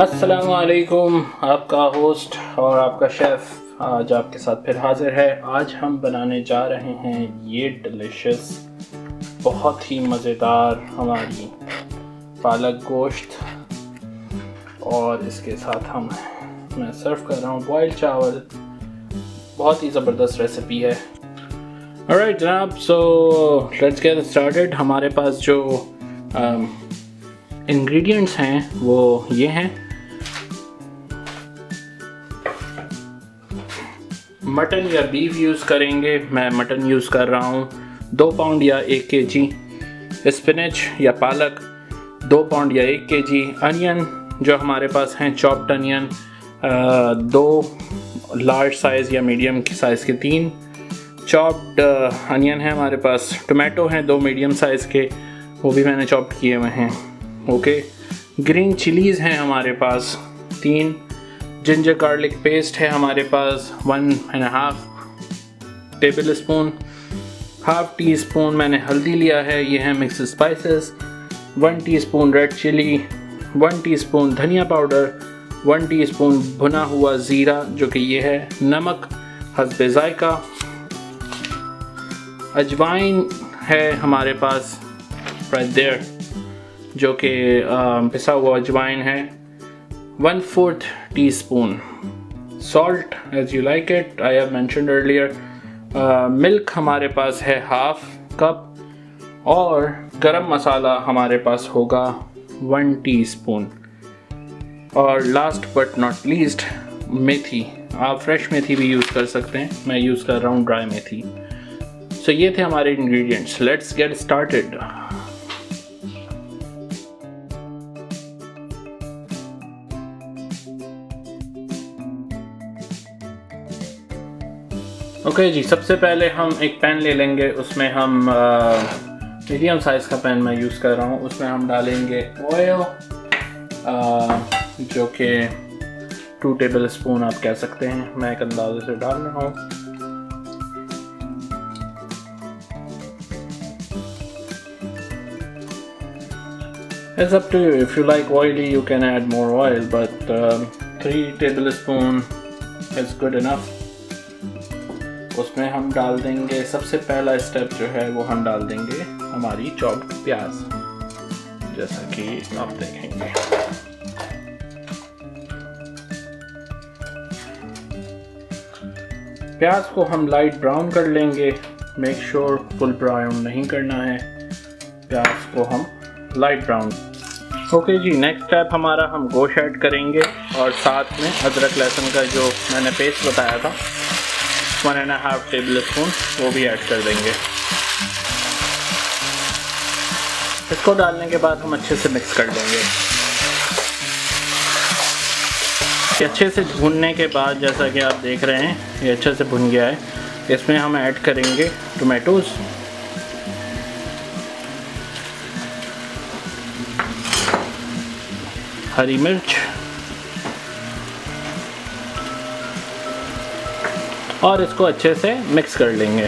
अस्सलामुअलैकुम, आपका होस्ट और आपका शेफ़ आज आपके साथ फिर हाज़िर है। आज हम बनाने जा रहे हैं ये डिलीशियस, बहुत ही मज़ेदार हमारी पालक गोश्त, और इसके साथ मैं सर्व कर रहा हूँ बॉइल्ड चावल। बहुत ही ज़बरदस्त रेसिपी है। ऑलराइट जनाब, सो लेट्स गेट स्टार्टेड। हमारे पास जो इंग्रेडिएंट्स हैं वो ये हैं। मटन या बीफ यूज़ करेंगे, मैं मटन यूज़ कर रहा हूँ 2 पाउंड या 1 केजी। स्पिनच या पालक 2 पाउंड या 1 केजी। अनियन जो हमारे पास हैं चॉप्ड अनियन 2 लार्ज साइज़ या मीडियम की साइज़ के 3 चॉप्ड अनियन है हमारे पास। टोमेटो हैं 2 मीडियम साइज़ के, वो भी मैंने चॉप्ड किए हुए हैं। ओके, ग्रीन चिलीज़ हैं हमारे पास 3। जिंजर गार्लिक पेस्ट है हमारे पास 1.5 tablespoon. Half teaspoon मैंने हल्दी लिया है, ये है mix spices. 1 teaspoon red chilli, 1 teaspoon धनिया पाउडर, 1 टीस्पून भुना हुआ ज़ीरा जो कि ये है। नमक हस्बे ज़ायका। अजवाइन है हमारे पास राइट देयर, जो कि पिसा हुआ अजवाइन है। 1/4 teaspoon. Salt as you like it, I have mentioned earlier. Milk हमारे पास है 1/2 कप, और गरम मसाला हमारे पास होगा 1 टीस्पून। और लास्ट बट नॉट लीस्ट मेथी। आप फ्रेश मेथी भी यूज़ कर सकते हैं, मैं यूज़ कर रहा हूँ ड्राई मेथी। सो ये थे हमारे ingredients. Let's get started. Okay जी, सबसे पहले हम एक पैन ले लेंगे, उसमें हम मीडियम साइज़ का पैन मैं यूज़ कर रहा हूँ। उसमें हम डालेंगे ऑयल जो कि 2 टेबल स्पून आप कह सकते हैं, मैं एक अंदाजे से डाल रहा हूँ। It's up to you, if you like oily you can add more oil, but 3 tablespoon is good enough। उसमें हम डाल देंगे, सबसे पहला स्टेप जो है वो हम डाल देंगे हमारी चॉप्ड प्याज, जैसा कि आप देखेंगे। प्याज को हम लाइट ब्राउन कर लेंगे, मेक श्योर फुल ब्राउन नहीं करना है, प्याज को हम लाइट ब्राउन। ओके जी, नेक्स्ट स्टेप हमारा, हम गोश्त ऐड करेंगे और साथ में अदरक लहसुन का जो मैंने पेस्ट बताया था 1.5 टेबल स्पून, वो भी ऐड कर देंगे। इसको डालने के बाद हम अच्छे से मिक्स कर लेंगे। ये अच्छे से भुनने के बाद, जैसा कि आप देख रहे हैं, ये अच्छे से भुन गया है। इसमें हम ऐड करेंगे टोमेटोज़, हरी मिर्च, और इसको अच्छे से मिक्स कर लेंगे।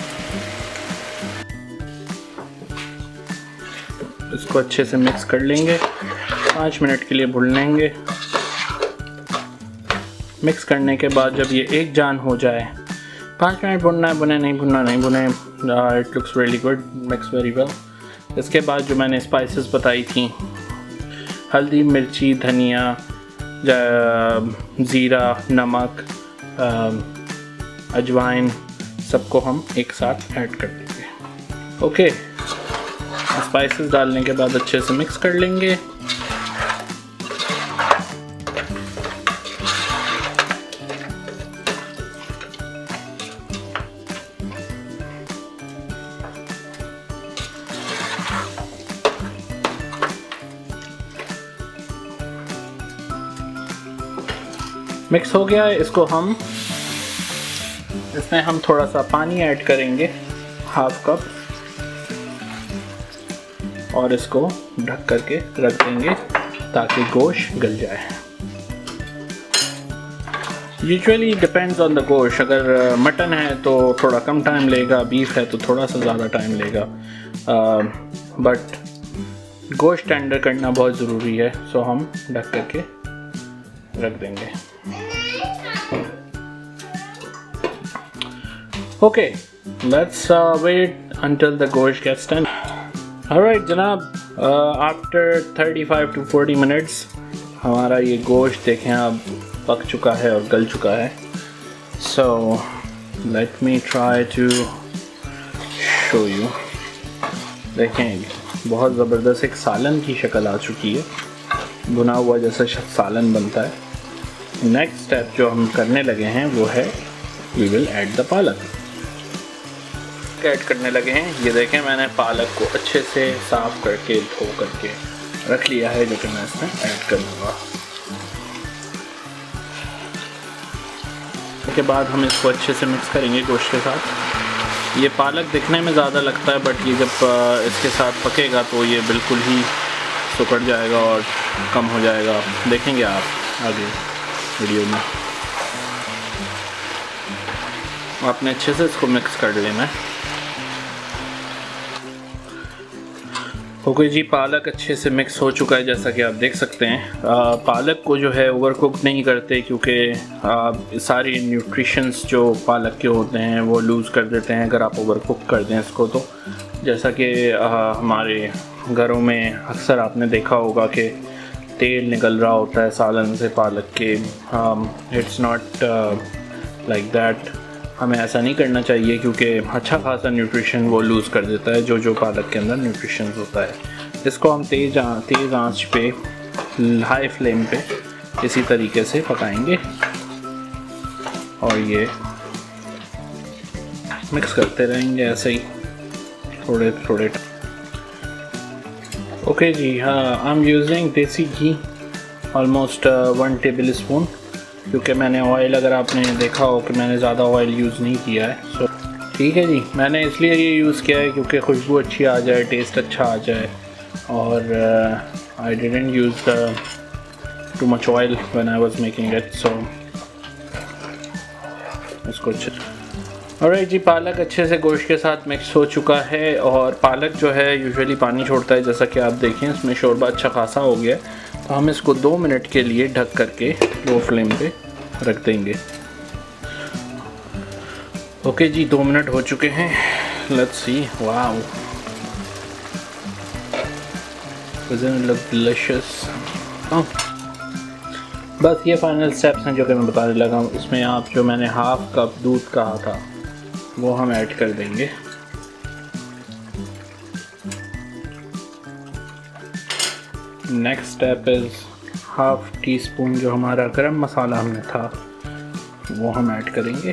इसको अच्छे से मिक्स कर लेंगे, 5 मिनट के लिए भून लेंगे। मिक्स करने के बाद जब ये एक जान हो जाए, 5 मिनट भुनना है, भुने नहीं भुनना नहीं भुने। It looks really good, mix very well. इसके बाद जो मैंने स्पाइसेस बताई थी, हल्दी, मिर्ची, धनिया, ज़ीरा, नमक, अजवाइन, सबको हम एक साथ ऐड कर देंगे। ओके, स्पाइसेस डालने के बाद अच्छे से मिक्स कर लेंगे। मिक्स हो गया है, इसमें हम थोड़ा सा पानी ऐड करेंगे, 1/2 कप, और इसको ढक करके रख देंगे ताकि गोश्त गल जाए। यूजुअली डिपेंड्स ऑन द गोश्त, अगर मटन है तो थोड़ा कम टाइम लेगा, बीफ है तो थोड़ा सा ज़्यादा टाइम लेगा, बट गोश्त टेंडर करना बहुत ज़रूरी है। सो हम ढक करके रख देंगे। Okay, let's wait until the gosh gets done. Alright जनाब, after 35 to 40 minutes हमारा ये गोश्त देखें अब पक चुका है और गल चुका है। So let me try to show you। देखें बहुत ज़बरदस्त एक सालन की शक्ल आ चुकी है, भुना हुआ जैसा सालन बनता है। नेक्स्ट स्टेप जो हम करने लगे हैं वो है we will add the palak. Add करने लगे हैं, ये देखें मैंने पालक को अच्छे से साफ़ करके धो करके रख लिया है, जो कि मैं इसमें ऐड कर दूँगा। उसके बाद हम इसको अच्छे से मिक्स करेंगे गोश्त के साथ। ये पालक दिखने में ज़्यादा लगता है, बट ये जब इसके साथ पकेगा तो ये बिल्कुल ही सुकड़ जाएगा और कम हो जाएगा। देखेंगे आप आगे वीडियो में। आपने अच्छे से इसको मिक्स कर लेना है। ओके जी, पालक अच्छे से मिक्स हो चुका है, जैसा कि आप देख सकते हैं। पालक को जो है ओवर कुक नहीं करते, क्योंकि सारी न्यूट्रिशंस जो पालक के होते हैं वो लूज़ कर देते हैं अगर आप ओवर कुक कर दें इसको। तो जैसा कि हमारे घरों में अक्सर आपने देखा होगा कि तेल निकल रहा होता है सालन से पालक के। It's not like that. हमें ऐसा नहीं करना चाहिए, क्योंकि अच्छा खासा न्यूट्रिशन वो लूज़ कर देता है जो पालक के अंदर न्यूट्रिशन होता है। इसको हम तेज़ आंच पे, हाई फ्लेम पे इसी तरीके से पकाएंगे और ये मिक्स करते रहेंगे ऐसे ही थोड़े थोड़े। ओके जी, हाँ, आई एम यूजिंग देसी घी ऑलमोस्ट 1 टेबल स्पून, क्योंकि मैंने ऑयल, अगर आपने देखा हो कि मैंने ज़्यादा ऑयल यूज़ नहीं किया है। सो ठीक है जी, मैंने इसलिए ये यूज़ किया है क्योंकि खुशबू अच्छी आ जाए, टेस्ट अच्छा आ जाए। और I didn't use too much oil when I was making it. So इसको अच्छे। ऑलराइट जी, पालक अच्छे से गोश्त के साथ मिक्स हो चुका है। और पालक जो है यूजुअली पानी छोड़ता है, जैसा कि आप देखें इसमें शोरबा अच्छा खासा हो गया। तो हम इसको 2 मिनट के लिए ढक करके लो फ्लेम पे रख देंगे। ओके जी, 2 मिनट हो चुके हैं। Let's see. Wow, doesn't it look delicious. बस ये फाइनल स्टेप्स हैं जो कि मैं बताने लगा हूँ। इसमें आप जो मैंने हाफ कप दूध कहा था वो हम ऐड कर देंगे। Next step is half teaspoon जो हमारा गरम मसाला हमने था वो हम ऐड करेंगे।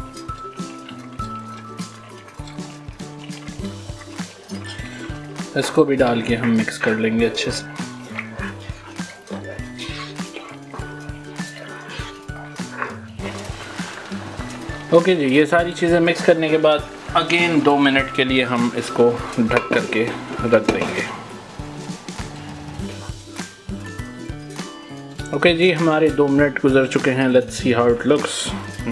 इसको भी डाल के हम मिक्स कर लेंगे अच्छे से। ओके जी, ये सारी चीज़ें मिक्स करने के बाद अगेन 2 मिनट के लिए हम इसको ढक करके रख देंगे। ओके जी, हमारे 2 मिनट गुजर चुके हैं। Let's see how it looks.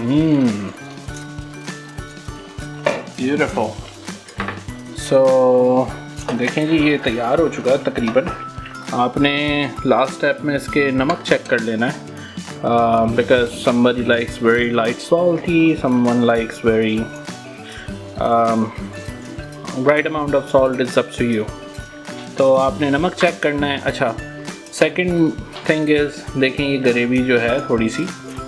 Beautiful. So देखें जी, ये तैयार हो चुका है तकरीबन। आपने लास्ट स्टेप में इसके नमक चेक कर लेना है, because somebody likes very light salty, someone likes very right amount of salt is up to you। तो आपने नमक चेक करना है। अच्छा, सेकंड थिंग इज़, देखें ये ग्रेवी जो है थोड़ी सी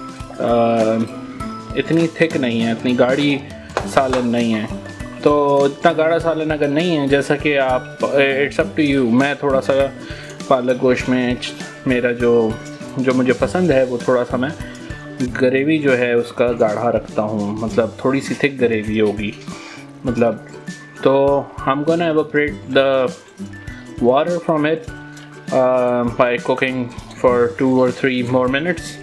इतनी थिक नहीं है, इतनी गाढ़ी सालन नहीं है। तो इतना गाढ़ा सालन अगर नहीं है, जैसा कि आप, इट्स अप टू यू। मैं थोड़ा सा पालक गोश्त में मेरा जो मुझे पसंद है वो थोड़ा सा मैं ग्रेवी जो है उसका गाढ़ा रखता हूँ, मतलब थोड़ी सी थिक ग्रेवी होगी मतलब। तो I'm gonna evaporate the water from it by cooking for 2 or 3 more minutes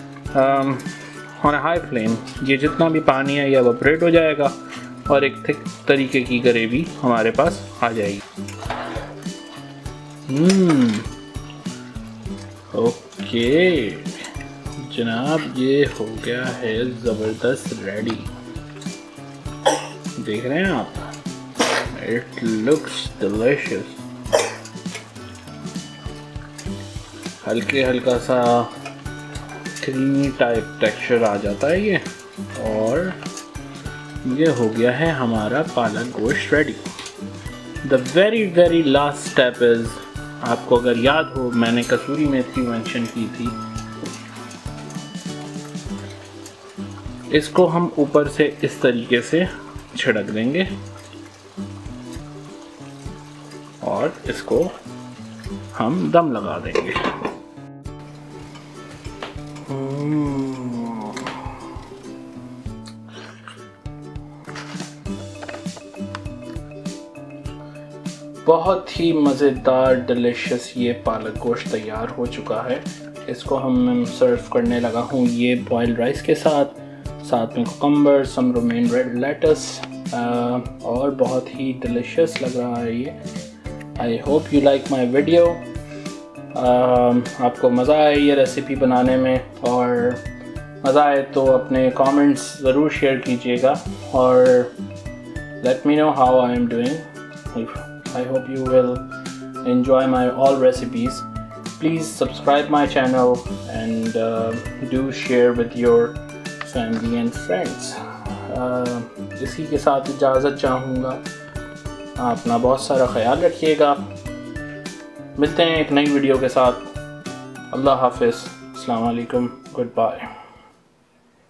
on a high flame। ये जितना भी पानी है ये evaporate हो जाएगा और एक थिक तरीके की ग्रेवी हमारे पास आ जाएगी। ओके जनाब, ये हो गया है ज़बरदस्त रेडी। देख रहे हैं आप, इट लुक्स डिलीशियस। हल्का सा क्रीमी टाइप टेक्सचर आ जाता है ये। और ये हो गया है हमारा palak gosht ready. The very last step is, आपको अगर याद हो मैंने कसूरी मेथी मेंशन की थी, इसको हम ऊपर से इस तरीके से छिड़क देंगे और इसको हम दम लगा देंगे। बहुत ही मज़ेदार डिलीशियस ये पालक गोश्त तैयार हो चुका है। इसको हम सर्व करने लगा हूँ ये बॉइल्ड राइस के साथ में cucumber, some romaine red lettuce, और बहुत ही डिलीशियस लग रहा है ये। I hope you like my video. आपको मज़ा आए ये रेसिपी बनाने में, और मज़ा आए तो अपने कमेंट्स ज़रूर शेयर कीजिएगा और let me know how I am doing. I hope you will enjoy my all recipes. Please subscribe my channel and do share with your family and friends. इसी के साथ इजाज़त चाहूँगा। अपना बहुत सारा ख्याल रखिएगा। मिलते हैं एक नई वीडियो के साथ। अल्लाह हाफ़िज़। अस्सलाम वालेकुम। Good bye.